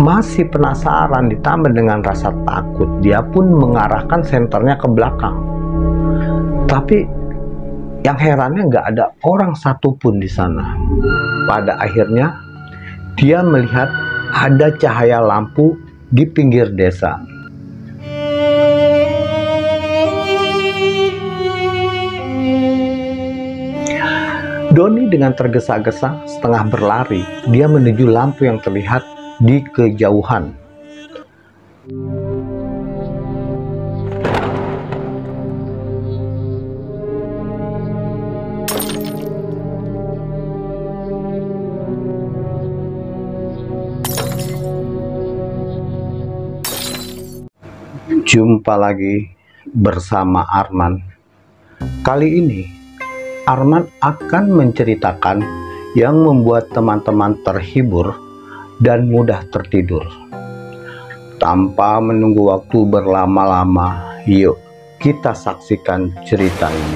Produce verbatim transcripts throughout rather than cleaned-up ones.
Masih penasaran ditambah dengan rasa takut, dia pun mengarahkan senternya ke belakang. Tapi yang herannya nggak ada orang satupun di sana. Pada akhirnya dia melihat ada cahaya lampu di pinggir desa. Doni dengan tergesa-gesa setengah berlari, dia menuju lampu yang terlihat di kejauhan. Jumpa lagi bersama Arman. Kali ini Arman akan menceritakan yang membuat teman-teman terhibur dan mudah tertidur. Tanpa menunggu waktu berlama-lama, yuk kita saksikan cerita ini.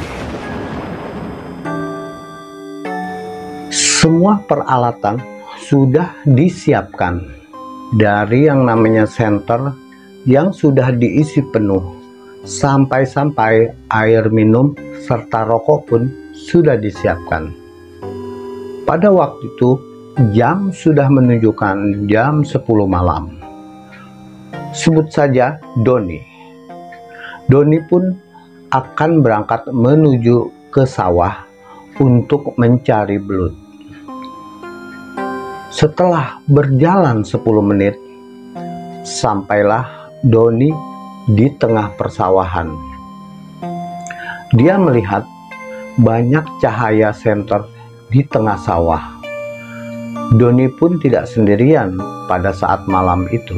Semua peralatan sudah disiapkan, dari yang namanya senter yang sudah diisi penuh, sampai-sampai air minum serta rokok pun sudah disiapkan. Pada waktu itu jam sudah menunjukkan jam sepuluh malam. Sebut saja Doni. Doni pun akan berangkat menuju ke sawah untuk mencari belut. Setelah berjalan sepuluh menit, sampailah Doni di tengah persawahan. Dia melihat banyak cahaya senter di tengah sawah. Doni pun tidak sendirian pada saat malam itu.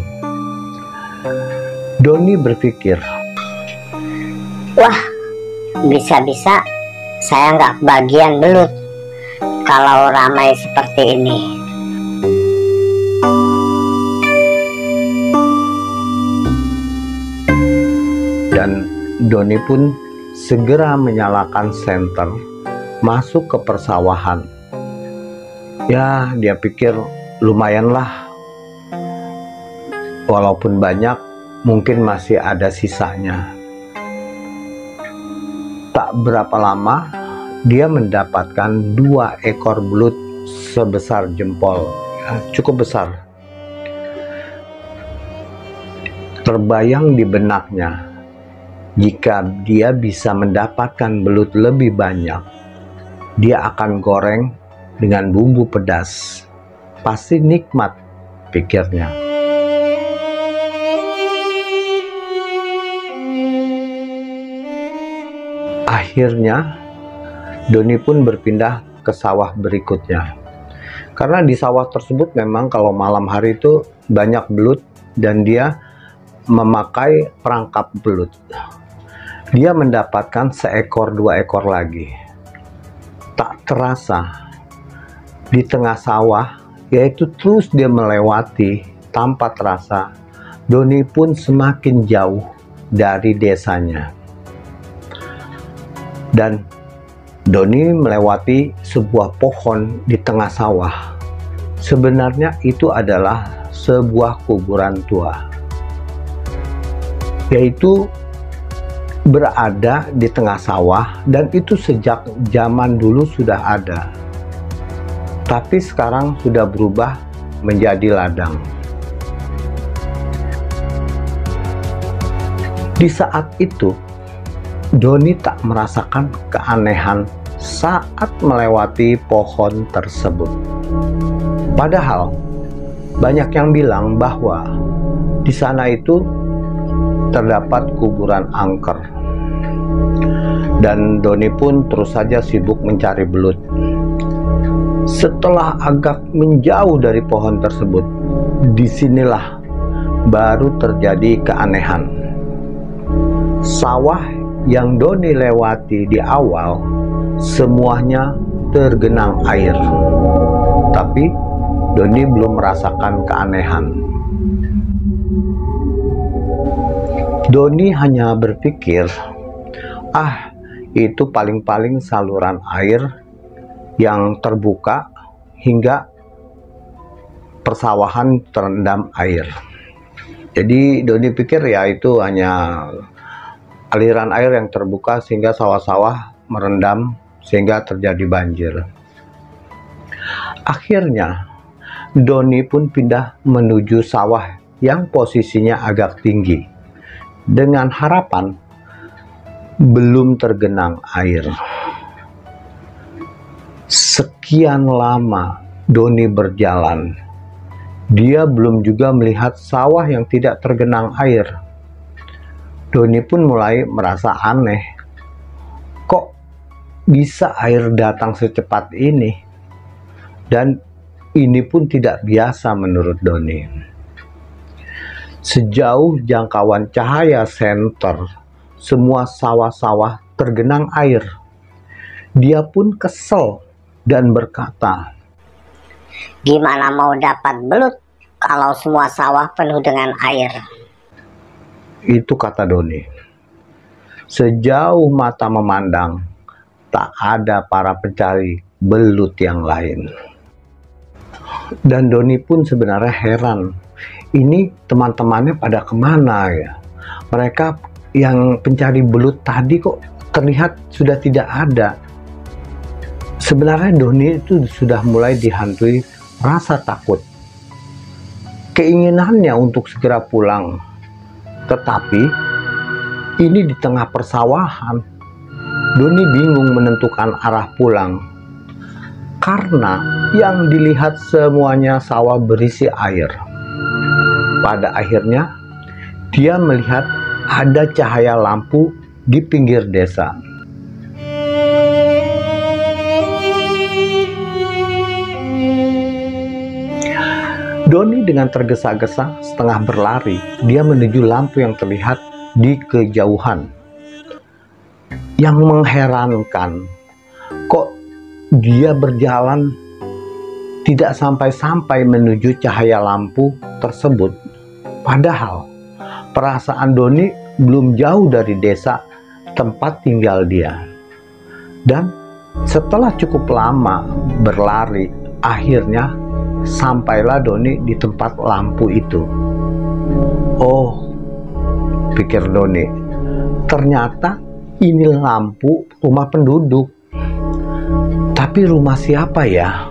Doni berpikir, wah, bisa-bisa saya nggak kebagian belut kalau ramai seperti ini. Dan Doni pun segera menyalakan senter, masuk ke persawahan. Ya, dia pikir lumayanlah, walaupun banyak, mungkin masih ada sisanya. Tak berapa lama, dia mendapatkan dua ekor belut sebesar jempol, ya, cukup besar. Terbayang di benaknya, jika dia bisa mendapatkan belut lebih banyak, dia akan goreng dengan bumbu pedas. Pasti nikmat, pikirnya. Akhirnya, Doni pun berpindah ke sawah berikutnya. Karena di sawah tersebut memang kalau malam hari itu banyak belut dan dia memakai perangkap belut. Dia mendapatkan seekor dua ekor lagi. Tak terasa di tengah sawah, yaitu terus dia melewati tanpa terasa, Doni pun semakin jauh dari desanya. Dan Doni melewati sebuah pohon di tengah sawah. Sebenarnya itu adalah sebuah kuburan tua, yaitu berada di tengah sawah, dan itu sejak zaman dulu sudah ada, tapi sekarang sudah berubah menjadi ladang. Di saat itu Doni tak merasakan keanehan saat melewati pohon tersebut. Padahal banyak yang bilang bahwa di sana itu terdapat kuburan angker. Dan Doni pun terus saja sibuk mencari belut. Setelah agak menjauh dari pohon tersebut, disinilah baru terjadi keanehan. Sawah yang Doni lewati di awal semuanya tergenang air, tapi Doni belum merasakan keanehan. Doni hanya berpikir, ah, itu paling-paling saluran air yang terbuka hingga persawahan terendam air. Jadi Doni pikir ya itu hanya aliran air yang terbuka sehingga sawah-sawah merendam sehingga terjadi banjir. Akhirnya Doni pun pindah menuju sawah yang posisinya agak tinggi dengan harapan belum tergenang air. Sekian lama Doni berjalan, dia belum juga melihat sawah yang tidak tergenang air. Doni pun mulai merasa aneh, kok bisa air datang secepat ini? Dan ini pun tidak biasa menurut Doni. Sejauh jangkauan cahaya senter, semua sawah-sawah tergenang air. Dia pun kesel dan berkata, "Gimana mau dapat belut kalau semua sawah penuh dengan air?" Itu kata Doni. Sejauh mata memandang, tak ada para pencari belut yang lain. Dan Doni pun sebenarnya heran. Ini teman-temannya pada kemana ya? Mereka yang pencari belut tadi kok terlihat sudah tidak ada. Sebenarnya Doni itu sudah mulai dihantui rasa takut. Keinginannya untuk segera pulang. Tetapi ini di tengah persawahan. Doni bingung menentukan arah pulang. Karena yang dilihat semuanya sawah berisi air. Pada akhirnya dia melihat ada cahaya lampu di pinggir desa. Doni dengan tergesa-gesa setengah berlari, dia menuju lampu yang terlihat di kejauhan. Yang mengherankan, kok dia berjalan tidak sampai-sampai menuju cahaya lampu tersebut. Padahal perasaan Doni belum jauh dari desa tempat tinggal dia. Dan setelah cukup lama berlari, akhirnya sampailah Doni di tempat lampu itu. Oh, pikir Doni, ternyata ini lampu rumah penduduk. Tapi rumah siapa ya?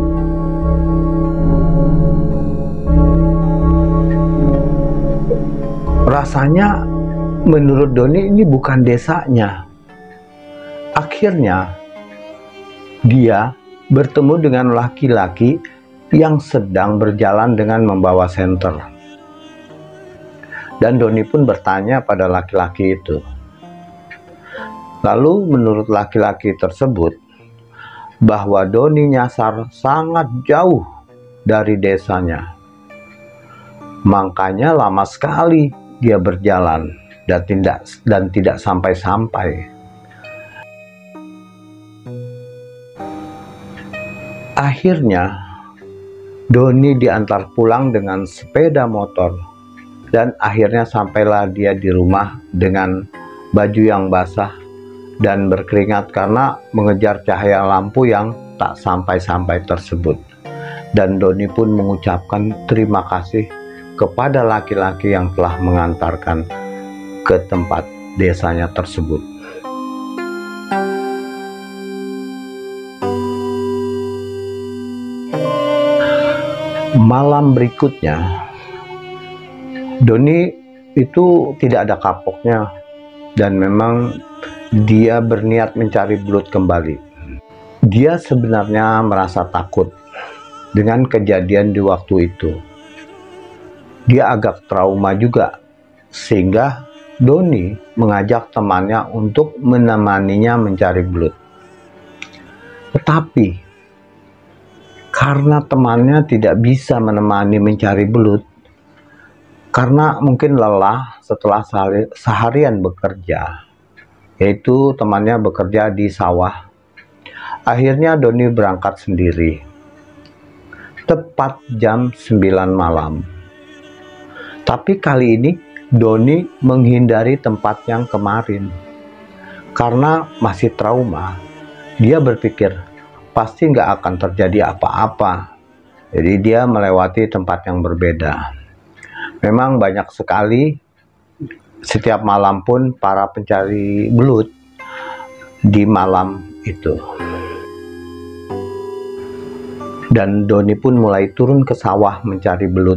Rasanya menurut Doni ini bukan desanya. Akhirnya dia bertemu dengan laki-laki yang sedang berjalan dengan membawa senter. Dan Doni pun bertanya pada laki-laki itu. Lalu menurut laki-laki tersebut bahwa Doni nyasar sangat jauh dari desanya. Makanya lama sekali dia berjalan dan tidak dan tidak sampai-sampai. Akhirnya Doni diantar pulang dengan sepeda motor dan akhirnya sampailah dia di rumah dengan baju yang basah dan berkeringat karena mengejar cahaya lampu yang tak sampai-sampai tersebut. Dan Doni pun mengucapkan terima kasih kepada laki-laki yang telah mengantarkan ke tempat desanya tersebut. Malam berikutnya, Doni itu tidak ada kapoknya dan memang dia berniat mencari belut kembali. Dia sebenarnya merasa takut dengan kejadian di waktu itu. Dia agak trauma juga, sehingga Doni mengajak temannya untuk menemaninya mencari belut. Tetapi karena temannya tidak bisa menemani mencari belut, karena mungkin lelah setelah seharian bekerja, yaitu temannya bekerja di sawah, akhirnya Doni berangkat sendiri. Tepat jam sembilan malam. Tapi kali ini Doni menghindari tempat yang kemarin. Karena masih trauma, dia berpikir pasti nggak akan terjadi apa-apa. Jadi dia melewati tempat yang berbeda. Memang banyak sekali, setiap malam pun para pencari belut di malam itu. Dan Doni pun mulai turun ke sawah mencari belut.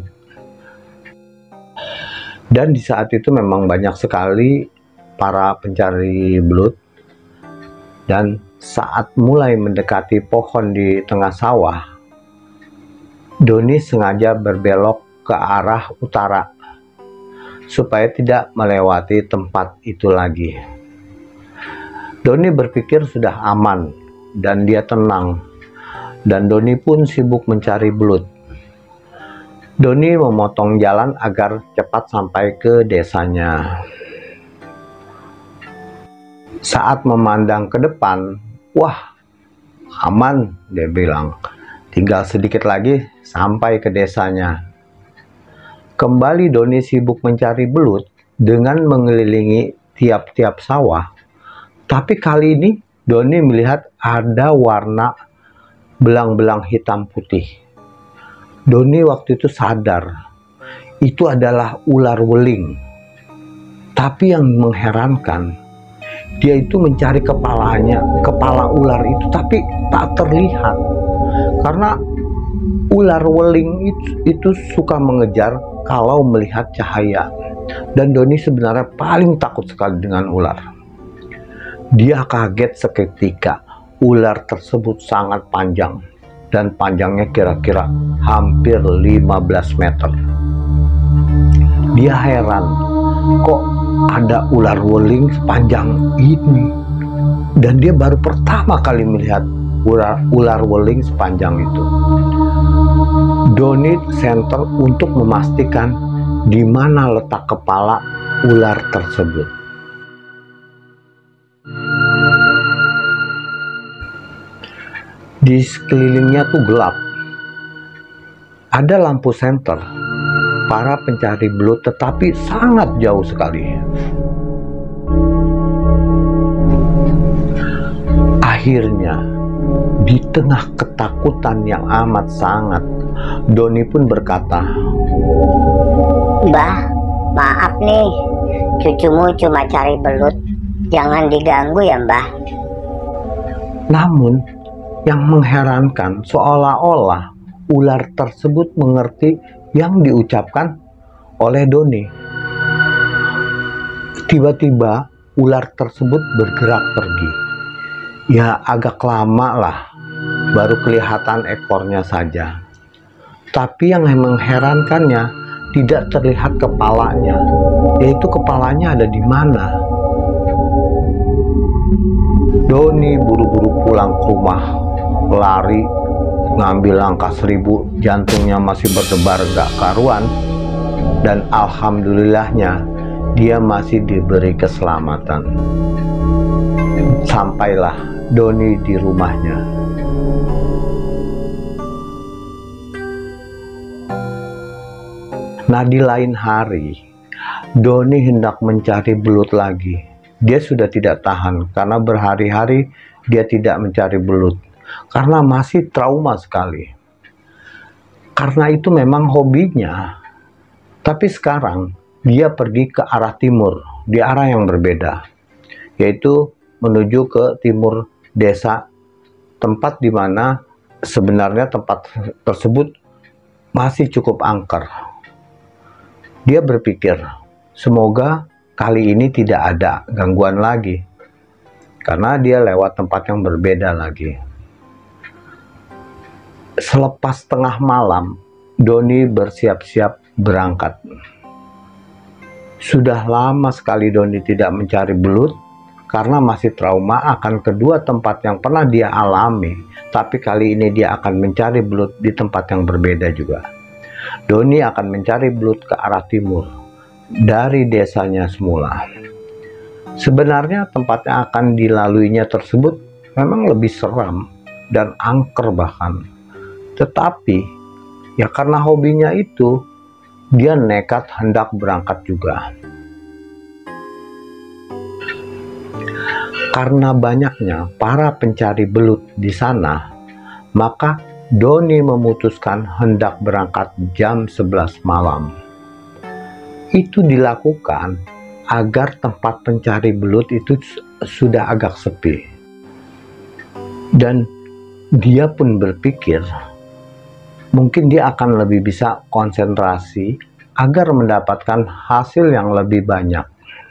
Dan di saat itu memang banyak sekali para pencari belut. Dan saat mulai mendekati pohon di tengah sawah, Doni sengaja berbelok ke arah utara supaya tidak melewati tempat itu lagi. Doni berpikir sudah aman dan dia tenang, dan Doni pun sibuk mencari belut. Doni memotong jalan agar cepat sampai ke desanya. Saat memandang ke depan, wah, aman, dia bilang. Tinggal sedikit lagi sampai ke desanya. Kembali Doni sibuk mencari belut dengan mengelilingi tiap-tiap sawah. Tapi kali ini Doni melihat ada warna belang-belang hitam putih. Doni waktu itu sadar itu adalah ular weling. Tapi yang mengherankan, dia itu mencari kepalanya, kepala ular itu, tapi tak terlihat. Karena ular weling itu, itu suka mengejar kalau melihat cahaya. Dan Doni sebenarnya paling takut sekali dengan ular. Dia kaget seketika. Ular tersebut sangat panjang, dan panjangnya kira-kira hampir lima belas meter. Dia heran, kok ada ular weling sepanjang ini? Dan dia baru pertama kali melihat ular, ular weling sepanjang itu. Doni center untuk memastikan di mana letak kepala ular tersebut. Di sekelilingnya tuh gelap. Ada lampu senter. Para pencari belut tetapi sangat jauh sekali. Akhirnya, di tengah ketakutan yang amat sangat, Doni pun berkata, "Mbah, maaf nih, cucumu cuma cari belut. Jangan diganggu ya, Mbah." Namun, yang mengherankan, seolah-olah ular tersebut mengerti yang diucapkan oleh Doni. Tiba-tiba ular tersebut bergerak pergi. Ya agak lama lah, baru kelihatan ekornya saja. Tapi yang mengherankannya, tidak terlihat kepalanya, yaitu kepalanya ada di mana. Doni buru-buru pulang ke rumah, lari, ngambil langkah seribu, jantungnya masih berdebar gak karuan, dan alhamdulillahnya dia masih diberi keselamatan. Sampailah Doni di rumahnya. Nah, di lain hari, Doni hendak mencari belut lagi. Dia sudah tidak tahan karena berhari-hari dia tidak mencari belut. Karena masih trauma sekali. Karena itu memang hobinya. Tapi sekarang dia pergi ke arah timur, di arah yang berbeda, yaitu menuju ke timur desa, tempat di mana sebenarnya tempat tersebut masih cukup angker. Dia berpikir, semoga kali ini tidak ada gangguan lagi, karena dia lewat tempat yang berbeda lagi. Selepas tengah malam, Doni bersiap-siap berangkat. Sudah lama sekali Doni tidak mencari belut, karena masih trauma akan kedua tempat yang pernah dia alami. Tapi kali ini dia akan mencari belut di tempat yang berbeda juga. Doni akan mencari belut ke arah timur, dari desanya semula. Sebenarnya tempat yang akan dilaluinya tersebut memang lebih seram dan angker bahkan. Tetapi ya karena hobinya itu, dia nekat hendak berangkat juga. Karena banyaknya para pencari belut di sana, maka Doni memutuskan hendak berangkat jam sebelas malam. Itu dilakukan agar tempat pencari belut itu sudah agak sepi. Dan dia pun berpikir mungkin dia akan lebih bisa konsentrasi agar mendapatkan hasil yang lebih banyak.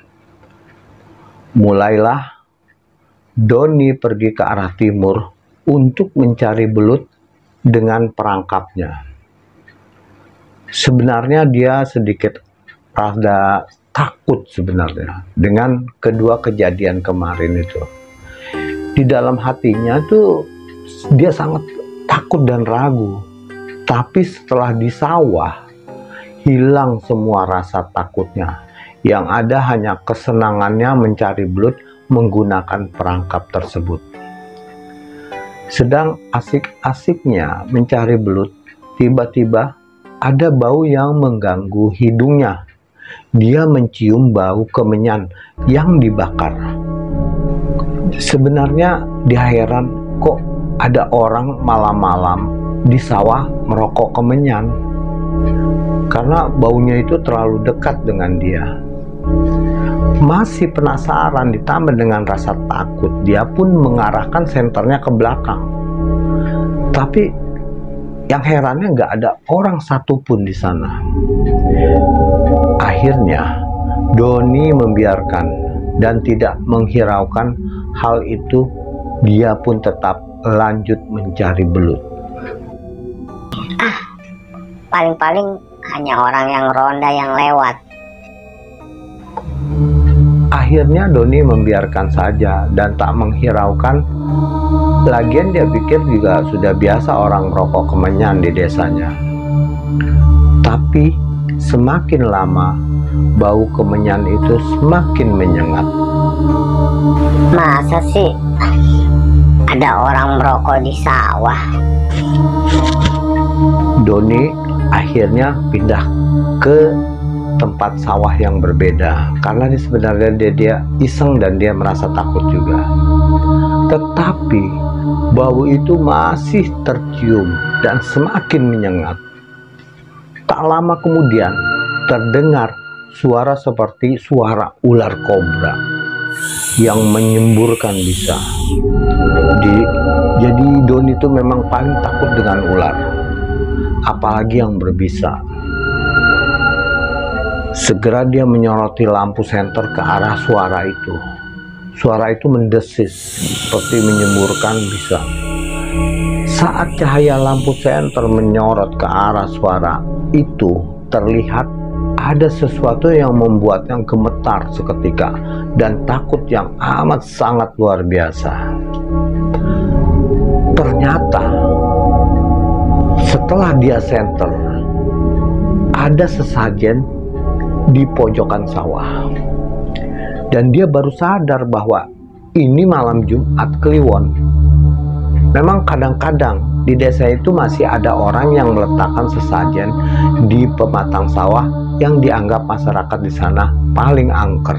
Mulailah Doni pergi ke arah timur untuk mencari belut dengan perangkapnya. Sebenarnya dia sedikit rada takut sebenarnya dengan kedua kejadian kemarin itu. Di dalam hatinya tuh dia sangat takut dan ragu. Tapi setelah di sawah, hilang semua rasa takutnya. Yang ada hanya kesenangannya mencari belut menggunakan perangkap tersebut. Sedang asik-asiknya mencari belut, tiba-tiba ada bau yang mengganggu hidungnya. Dia mencium bau kemenyan yang dibakar. Sebenarnya dia heran, kok ada orang malam-malam di sawah merokok kemenyan, karena baunya itu terlalu dekat dengan dia. Masih penasaran ditambah dengan rasa takut, dia pun mengarahkan senternya ke belakang. Tapi yang herannya nggak ada orang satupun di sana. Akhirnya Doni membiarkan dan tidak menghiraukan hal itu. Dia pun tetap lanjut mencari belut. Ah, paling-paling hanya orang yang ronda yang lewat. Akhirnya Doni membiarkan saja dan tak menghiraukan. Lagian dia pikir juga sudah biasa orang merokok kemenyan di desanya. Tapi semakin lama bau kemenyan itu semakin menyengat. Masa sih ada orang merokok di sawah? Doni akhirnya pindah ke tempat sawah yang berbeda karena dia sebenarnya dia, dia iseng dan dia merasa takut juga. Tetapi bau itu masih tercium dan semakin menyengat. Tak lama kemudian terdengar suara seperti suara ular kobra yang menyemburkan bisa. Di, jadi Doni itu memang paling takut dengan ular, apalagi yang berbisa. Segera dia menyoroti lampu senter ke arah suara itu. Suara itu mendesis seperti menyemburkan bisa. Saat cahaya lampu senter menyorot ke arah suara itu, terlihat ada sesuatu yang membuatnya gemetar seketika dan takut yang amat sangat luar biasa. Ternyata setelah dia senter, ada sesajen di pojokan sawah, dan dia baru sadar bahwa ini malam Jumat Kliwon. Memang kadang-kadang di desa itu masih ada orang yang meletakkan sesajen di pematang sawah yang dianggap masyarakat di sana paling angker.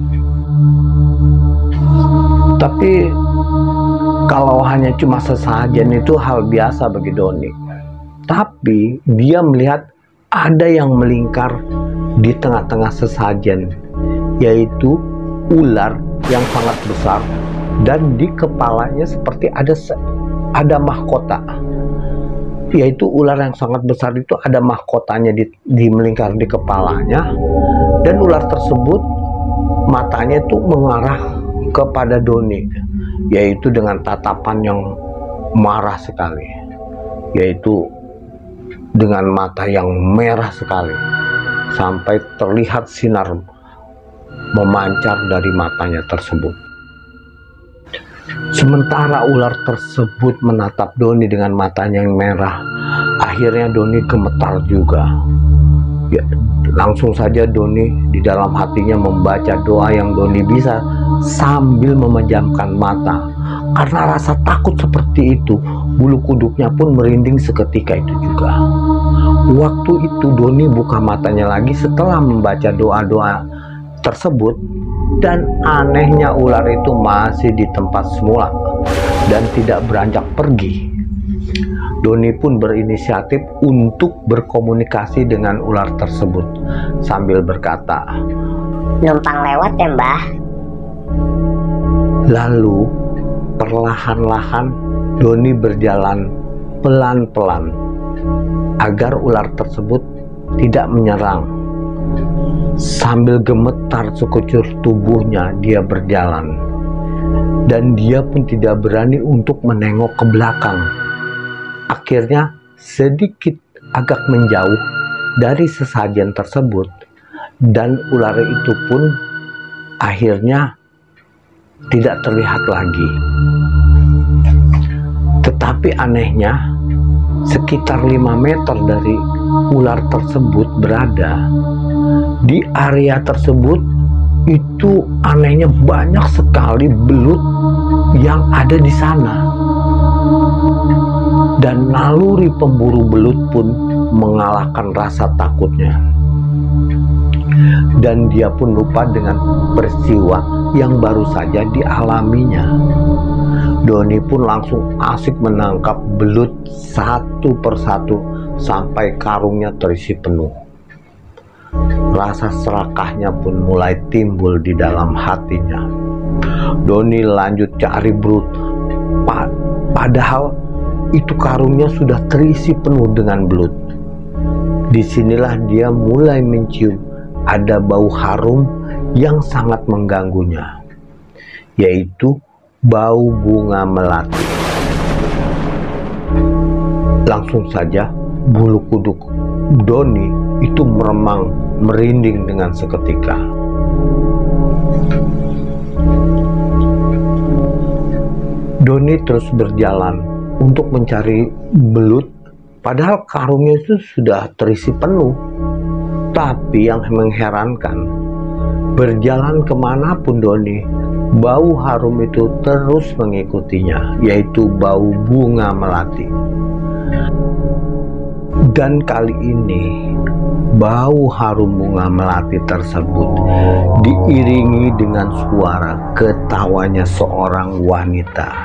Tapi kalau hanya cuma sesajen itu hal biasa bagi Doni. Tapi dia melihat ada yang melingkar di tengah-tengah sesajen, yaitu ular yang sangat besar, dan di kepalanya seperti ada ada mahkota, yaitu ular yang sangat besar itu ada mahkotanya di, di melingkar di kepalanya, dan ular tersebut matanya itu mengarah kepada Doni, yaitu dengan tatapan yang marah sekali, yaitu dengan mata yang merah sekali, sampai terlihat sinar memancar dari matanya tersebut. Sementara ular tersebut menatap Doni dengan matanya yang merah, akhirnya Doni gemetar juga. Ya, langsung saja Doni di dalam hatinya membaca doa yang Doni bisa sambil memejamkan mata. Karena rasa takut seperti itu, bulu kuduknya pun merinding seketika itu juga. Waktu itu Doni buka matanya lagi setelah membaca doa-doa tersebut, dan anehnya ular itu masih di tempat semula dan tidak beranjak pergi. Doni pun berinisiatif untuk berkomunikasi dengan ular tersebut sambil berkata, "Numpang lewat ya, Mbah." Lalu perlahan-lahan Doni berjalan pelan-pelan agar ular tersebut tidak menyerang. Sambil gemetar sekujur tubuhnya dia berjalan, dan dia pun tidak berani untuk menengok ke belakang. Akhirnya sedikit agak menjauh dari sesajen tersebut, dan ular itu pun akhirnya tidak terlihat lagi. Tetapi anehnya, sekitar lima meter dari ular tersebut berada, di area tersebut itu anehnya banyak sekali belut yang ada di sana. Dan naluri pemburu belut pun mengalahkan rasa takutnya. Dan dia pun lupa dengan peristiwa yang baru saja dialaminya. Doni pun langsung asik menangkap belut satu persatu sampai karungnya terisi penuh. Rasa serakahnya pun mulai timbul di dalam hatinya. Doni lanjut cari belut, padahal itu karungnya sudah terisi penuh dengan belut. Disinilah dia mulai mencium ada bau harum yang sangat mengganggunya, yaitu bau bunga melati. Langsung saja bulu kuduk Doni itu meremang merinding dengan seketika. Doni terus berjalan untuk mencari belut, padahal karungnya itu sudah terisi penuh. Tapi yang mengherankan, berjalan kemanapun Doni, bau harum itu terus mengikutinya, yaitu bau bunga melati. Dan kali ini bau harum bunga melati tersebut diiringi dengan suara ketawanya seorang wanita.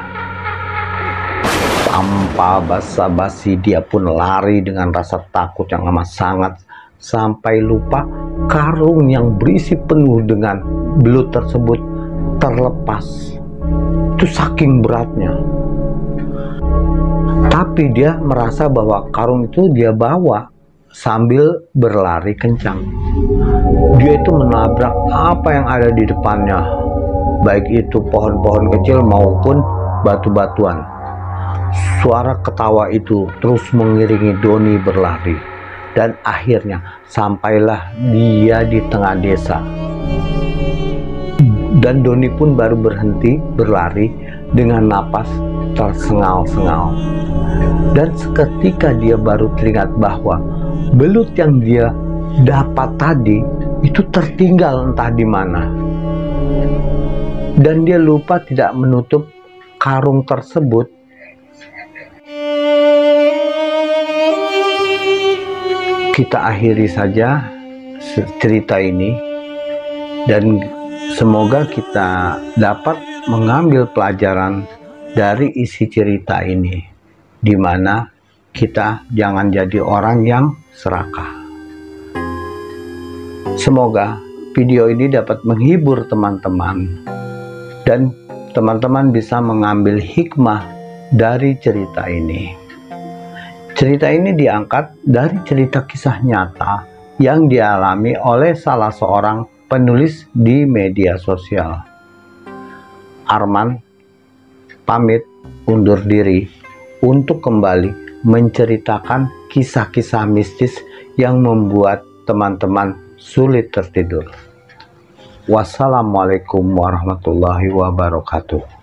Tanpa basa-basi dia pun lari dengan rasa takut yang amat sangat, sampai lupa karung yang berisi penuh dengan belut tersebut terlepas. Itu saking beratnya. Tapi dia merasa bahwa karung itu dia bawa sambil berlari kencang. Dia itu menabrak apa yang ada di depannya, baik itu pohon-pohon kecil maupun batu-batuan. Suara ketawa itu terus mengiringi Doni berlari, dan akhirnya sampailah dia di tengah desa. Dan Doni pun baru berhenti berlari dengan napas tersengal-sengal. Dan seketika dia baru teringat bahwa belut yang dia dapat tadi itu tertinggal entah di mana. Dan dia lupa tidak menutup karung tersebut. Kita akhiri saja cerita ini, dan semoga kita dapat mengambil pelajaran dari isi cerita ini, di mana kita jangan jadi orang yang serakah. Semoga video ini dapat menghibur teman-teman, dan teman-teman bisa mengambil hikmah dari cerita ini. Cerita ini diangkat dari cerita kisah nyata yang dialami oleh salah seorang penulis di media sosial. Arman pamit undur diri untuk kembali menceritakan kisah-kisah mistis yang membuat teman-teman sulit tertidur. Wassalamualaikum warahmatullahi wabarakatuh.